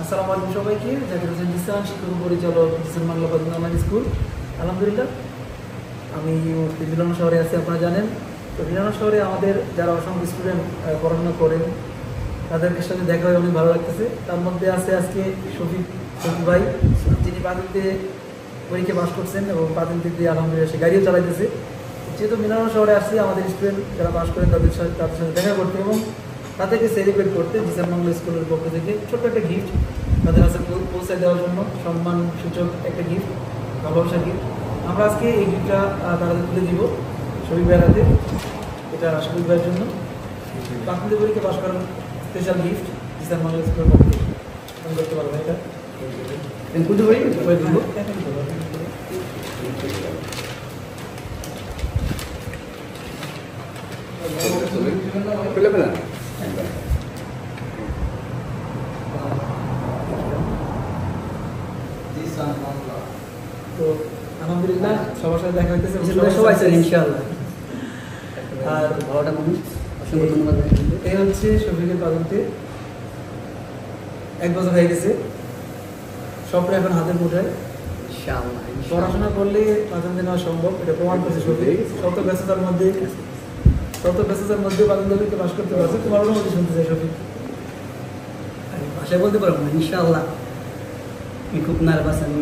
আসসালামু আলাইকুম সবাইকে। জাকির হোসেন জিসান, শিক্ষক পরিচালক জিসান বাংলা অনলাইন স্কুল। আলহামদুলিল্লাহ আমি মিলানো শহরে আছি, আপনারা জানেন। তো মিলানো শহরে আমাদের যারা অসংখ্য স্টুডেন্ট পড়াশোনা করেন তাদের সাথে দেখা হয়ে অনেক ভালো লাগতেছে। তার মধ্যে আছে আজকে শফিক ভাই, যিনি পাতিতে পরীক্ষা পাস করছেন এবং পাতিতে দিয়ে আলহামদুলিল্লাহ সে গাড়িও চালাইতেছে। যেহেতু মিলানো শহরে আসছি আমাদের স্টুডেন্ট যারা পাস করেন তাদের সাথে দেখা করতে এবং তাদেরকে সেলিব্রেট করতে জিসান বাংলা স্কুলের পক্ষ থেকে ছোট্ট একটা গিফট তাদের কাছে পৌঁছে দেওয়ার জন্য সম্মান সূচক একটা গিফট, ভালোবাসার গিফট। আমরা আজকে এই গিফটটা তাদের তুলে দিব শফিক ভাইয়ের হাতে। এটা শফিক ভাইয়ের জন্য পাতিতে পরীক্ষা পাস করার স্পেশাল গিফট জিসান বাংলা স্কুলের পক্ষ থেকে। আমি করতে পারবো এটা তো আলহামদুলিল্লাহ সবার সাথে দেখা হইতেছে, সবাই চাই ইনশাআল্লাহ। আর ভালোটা মানুষ অসংখ্য ধন্যবাদ। এই হচ্ছে শফিকের পাদন্তে 1 বছর হয়ে গেছে, সবটা এখন হাতের মুঠোয়। ইনশাআল্লাহ পড়াশোনা করলে পাদন্তে নেওয়া সম্ভব, এটা প্রমাণ করছে শফিক। শত ব্যস্ততার মধ্যে পাদন্তে পাস করতে পারছে। তোমার অনুমতি শুনতে চাই শফিক। ভাষায় বলতে পারবো না, ইনশাআল্লাহ আমি খুব নার্ভাস। আমি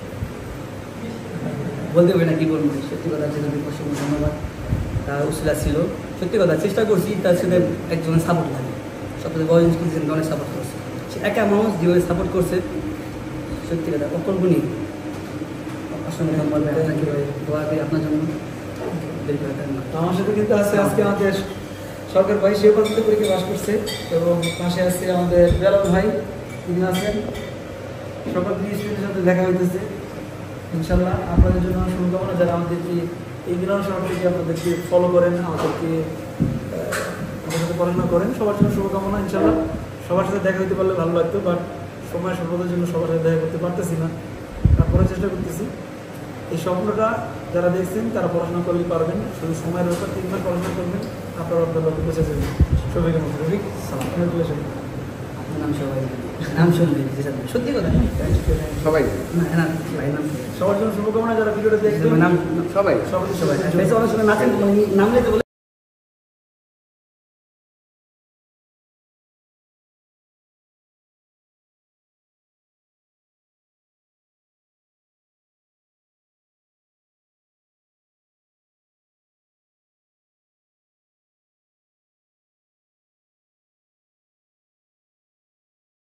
বলতে পারি না কি বলবো। সত্যি কথা জন্য অসংখ্য ধন্যবাদ। তার উসিলা ছিল, সত্যি কথা চেষ্টা করছি। তার সাথে একজনের সাপোর্ট লাগে, সবথেকে বড় জিনিস করছেন, অনেক সাপোর্ট করছে। সে একা মানুষ যেভাবে সাপোর্ট করছে, সত্যি কথা অকল্পনীয়। অসংখ্য ধন্যবাদ আপনাকে, দোয়া করি আপনার জন্য। আমার সাথে কিন্তু আছে আজকে আমাদের সরকার ভাই, সে পর্যন্ত পরীক্ষা পাস করছে এবং পাশে আছে আমাদের বেলাল ভাই, তিনি আছেন। সকল স্টুডেন্টের সাথে দেখা হইতেছে। ইনশাল্লাহ আপনাদের জন্য শুভকামনা, যারা আমাদেরকে এই মিলন শহর থেকে আপনাদেরকে ফলো করেন, আমাদের সাথে পড়াশোনা করেন, সবার জন্য শুভকামনা। ইনশাল্লাহ সবার সাথে দেখা হইতে পারলে ভালো লাগতো, বাট সময় স্বল্পতার জন্য সবার সাথে দেখা করতে পারতেছি না। তারপরে চেষ্টা করতেছি। এই স্বপ্নটা যারা দেখছেন তারা পড়াশোনা করলে পারবেন, শুধু সময়ের ব্যাপার, 3 মাস পড়াশোনা করবেন, আপনারা আপনার লক্ষ্যে পৌঁছে যাবেন। সবাইকে মতো রফিক আপনার নাম সবাই নাম শুনবেন, সত্যি কথা সবাই না ভাই নাম সবার জন্য শুভকামনা, যারা ভিডিওটা দেখবেন নাম সবাই সবাই অনেক সময় নাচেন নাম লেগে